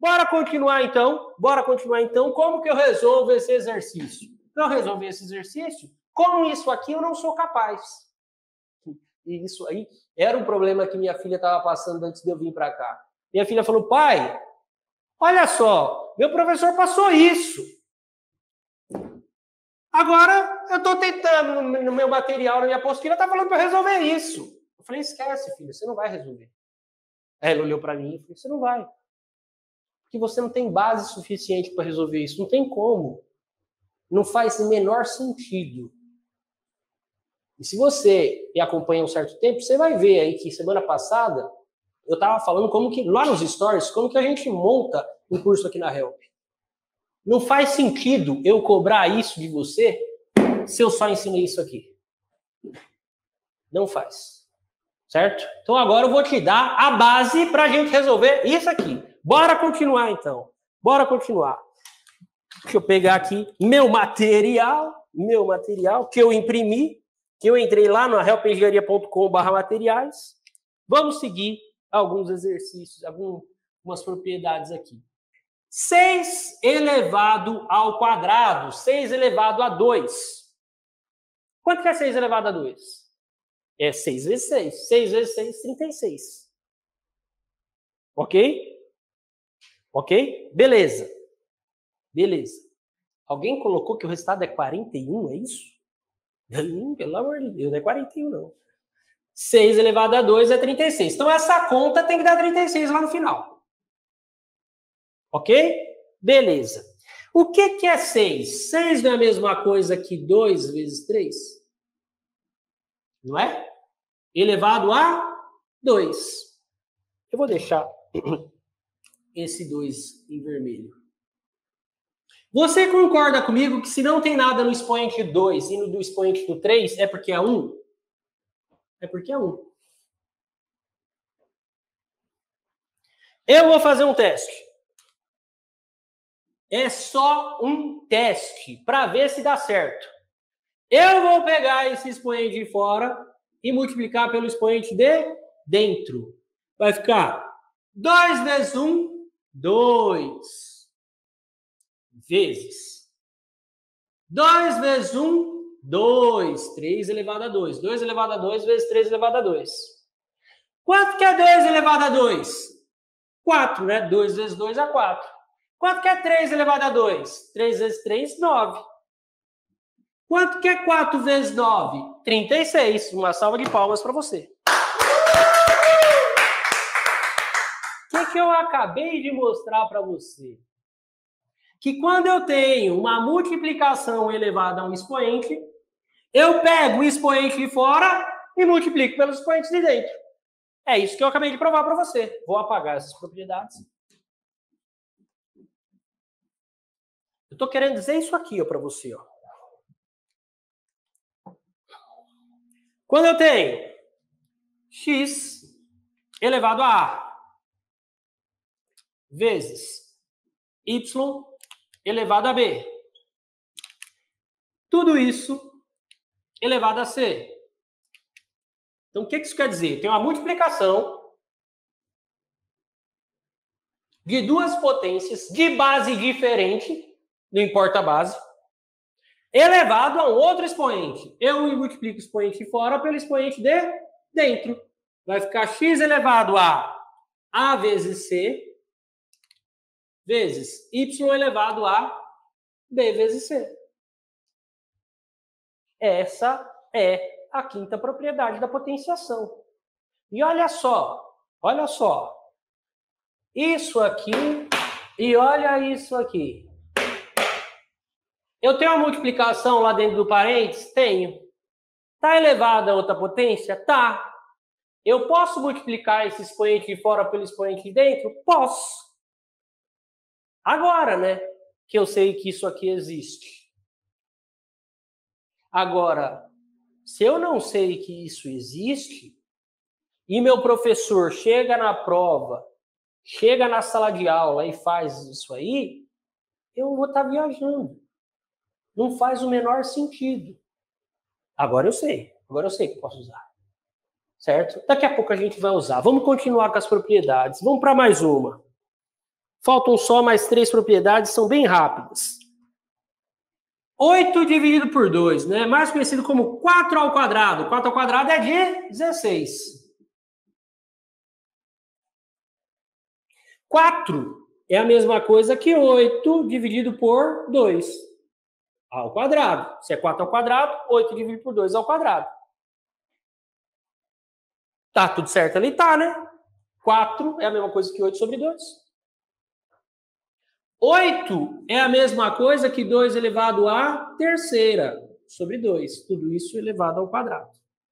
Bora continuar então? Bora continuar então? Como que eu resolvo esse exercício? Para eu resolver esse exercício, com isso aqui eu não sou capaz. E isso aí era um problema que minha filha estava passando antes de eu vir para cá. Minha filha falou, pai, olha só, meu professor passou isso. Agora eu estou tentando no meu material, na minha apostila, está falando para eu resolver isso. Eu falei, esquece, filha, você não vai resolver. Aí ela olhou para mim e falou, você não vai. Porque você não tem base suficiente para resolver isso. Não tem como. Não faz o menor sentido. E se você me acompanha um certo tempo, você vai ver aí que semana passada eu estava falando como que, lá nos stories, como que a gente monta um curso aqui na Help. Não faz sentido eu cobrar isso de você se eu só ensinei isso aqui. Não faz. Certo? Então agora eu vou te dar a base para a gente resolver isso aqui. Bora continuar então. Bora continuar. Deixa eu pegar aqui meu material que eu imprimi, que eu entrei lá no helpengenharia.com/materiais. Vamos seguir alguns exercícios, algumas propriedades aqui. 6 elevado ao quadrado, 6 elevado a 2. Quanto que é 6 elevado a 2? É 6 vezes 6. 6 vezes 6, 36. Ok? Ok? Beleza. Beleza. Alguém colocou que o resultado é 41, é isso? Pelo amor de Deus, não é 41 não. 6 elevado a 2 é 36. Então essa conta tem que dar 36 lá no final. Ok? Beleza. O que é 6? 6 não é a mesma coisa que 2 vezes 3? Não é? Elevado a 2. Eu vou deixar esse 2 em vermelho. Você concorda comigo que se não tem nada no expoente 2 e no expoente do 3, é porque é 1? É porque é 1. Eu vou fazer um teste. É só um teste para ver se dá certo. Eu vou pegar esse expoente de fora e multiplicar pelo expoente de dentro. Vai ficar 2 vezes 1, 2. Vezes 2 vezes 1, 2. 3 elevado a 2. 2 elevado a 2 vezes 3 elevado a 2. Quanto que é 2 elevado a 2? 4, né? 2 vezes 2 é 4. Quanto que é 3 elevado a 2? 3 vezes 3, 9. Quanto que é 4 vezes 9? 36. Uma salva de palmas para você. O que eu acabei de mostrar para você? Que quando eu tenho uma multiplicação elevada a um expoente, eu pego o expoente de fora e multiplico pelos expoentes de dentro. É isso que eu acabei de provar para você. Vou apagar essas propriedades. Eu estou querendo dizer isso aqui para você. Ó. Quando eu tenho x elevado a a vezes y elevado a b, tudo isso elevado a c. Então, o que isso quer dizer? Tem uma multiplicação de duas potências de base diferente, não importa a base, elevado a um outro expoente. Eu multiplico o expoente de fora pelo expoente de dentro. Vai ficar x elevado a vezes c vezes y elevado a b vezes c. Essa é a quinta propriedade da potenciação. E olha só. Isso aqui e olha isso aqui. Eu tenho uma multiplicação lá dentro do parênteses? Tenho. Está elevada a outra potência? Tá. Eu posso multiplicar esse expoente de fora pelo expoente de dentro? Posso. Agora, né? Que eu sei que isso aqui existe. Agora, se eu não sei que isso existe, e meu professor chega na prova, chega na sala de aula e faz isso aí, eu vou estar viajando. Não faz o menor sentido. Agora eu sei que posso usar. Certo? Daqui a pouco a gente vai usar. Vamos continuar com as propriedades. Vamos para mais uma. Faltam só mais 3 propriedades, são bem rápidas. 8 dividido por 2, né? Mais conhecido como 4 ao quadrado. 4 ao quadrado é de 16. 4 é a mesma coisa que 8 dividido por 2 ao quadrado. Se é 4 ao quadrado, 8 dividido por 2 ao quadrado. Tá tudo certo ali? Tá, né? 4 é a mesma coisa que 8 sobre 2. 8 é a mesma coisa que 2 elevado à terceira sobre 2. Tudo isso elevado ao quadrado.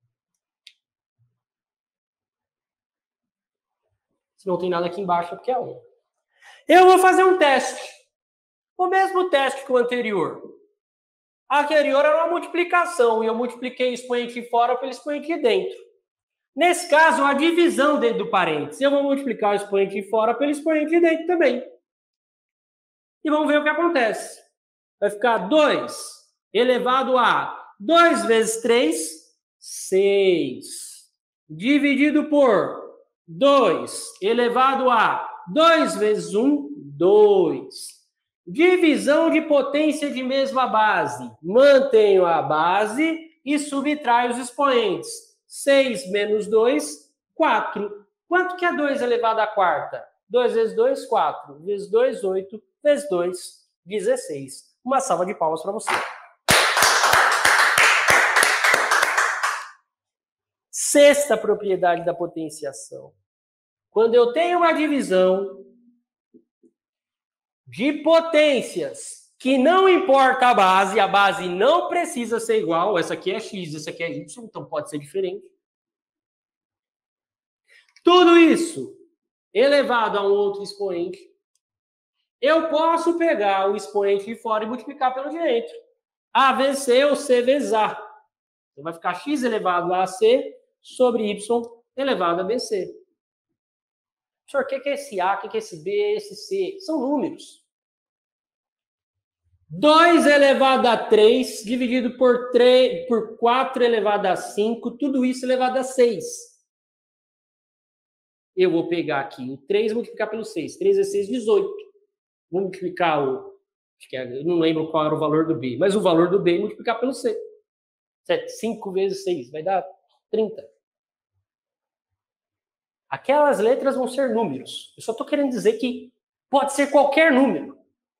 Se não tem nada aqui embaixo, é porque é 1. Eu vou fazer um teste. O mesmo teste que o anterior. A anterior era uma multiplicação, e eu multipliquei o expoente de fora pelo expoente de dentro. Nesse caso, a divisão dentro do parênteses. Eu vou multiplicar o expoente de fora pelo expoente de dentro também. E vamos ver o que acontece. Vai ficar 2 elevado a 2 vezes 3, 6. Dividido por 2 elevado a 2 vezes 1, 2. Divisão de potência de mesma base. Mantenho a base e subtraio os expoentes. 6 menos 2, 4. Quanto que é 2 elevado à quarta? 2 vezes 2, 4. Vezes 2, 8. Vezes 2, 16. Uma salva de palmas para você. Sexta propriedade da potenciação. Quando eu tenho uma divisão de potências que não importa a base não precisa ser igual. Essa aqui é x, essa aqui é y, então pode ser diferente. Tudo isso elevado a um outro expoente. Eu posso pegar o expoente de fora e multiplicar pelo de dentro. A vezes C ou C vezes A. Então vai ficar x elevado a AC sobre y elevado a BC. Professor, o que é esse A, o que é esse B, esse C? São números. 2 elevado a 3 dividido por 4 elevado a 5, tudo isso elevado a 6. Eu vou pegar aqui o 3 e multiplicar pelo 6. 3 vezes 6, 18. Vou multiplicar eu não lembro qual era o valor do B, mas o valor do B multiplicar pelo C. 5 vezes 6 vai dar 30. Aquelas letras vão ser números. Eu só estou querendo dizer que pode ser qualquer número.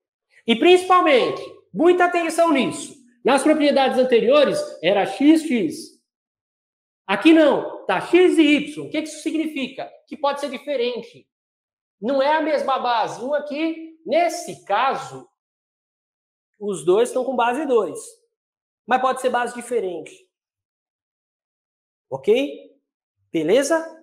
E principalmente, muita atenção nisso. Nas propriedades anteriores, era x. Aqui não, tá x e y. O que isso significa? Que pode ser diferente. Não é a mesma base. Um aqui, nesse caso, os dois estão com base 2. Mas pode ser base diferente. Ok? Beleza?